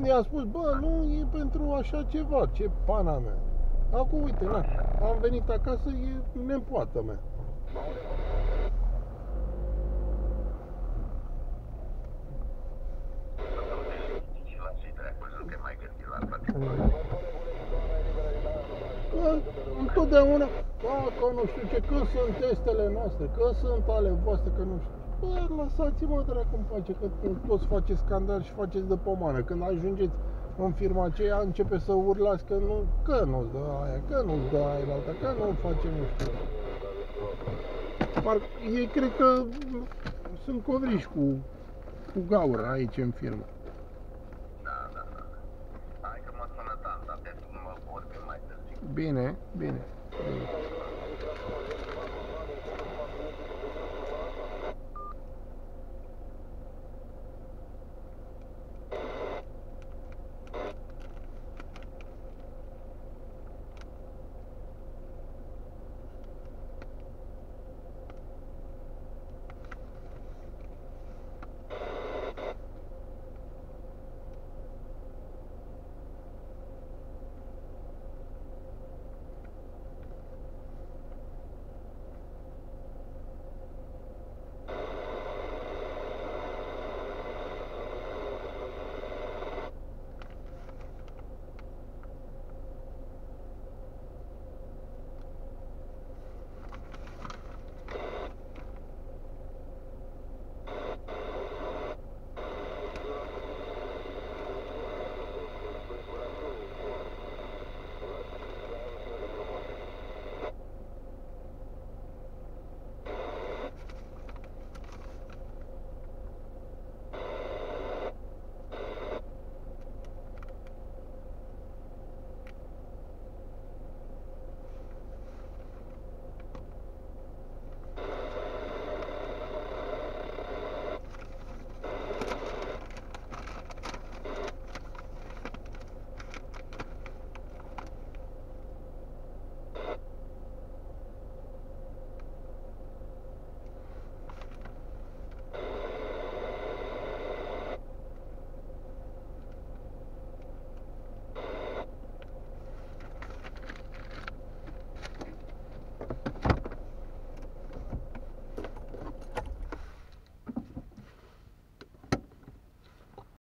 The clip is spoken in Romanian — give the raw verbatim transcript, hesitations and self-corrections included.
când i-a spus, bă, nu e pentru așa ceva, ce pana mea. Acum, uite, na, am venit acasă, e nepoată mea. Că întotdeauna, a, că nu știu ce, că sunt testele noastre, că sunt ale voastre, că nu știu. Bă, lăsați-mă dracu în pace, că toți faceți scandal și faceți de pomană. Când ajungeți în firma aceea, începe să urlați că nu, că nu-ți dă aia, că nu-ți dă aia la alta, că nu face nu știu. Par, ei cred că sunt covriși cu, cu gaură aici în firmă. Da, da, da. Hai că mă sună tanta, pentru că mă vorbim mai târziu. Bine, bine.